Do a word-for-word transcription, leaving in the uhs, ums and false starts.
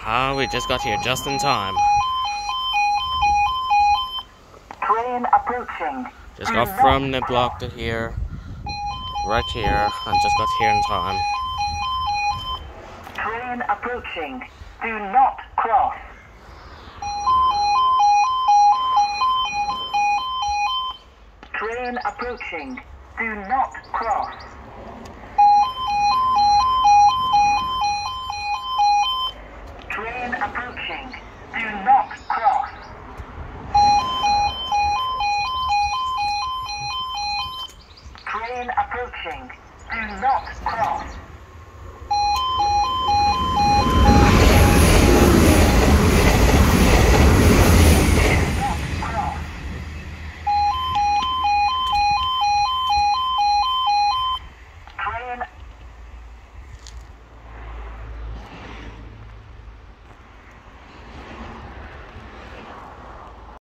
Ah, we just got here just in time. Train approaching. Just got from the block to here. Right here. And just got here in time. Train approaching. Do not cross. Train approaching. Do not cross. Train approaching. Do not cross. Train approaching. Do not cross.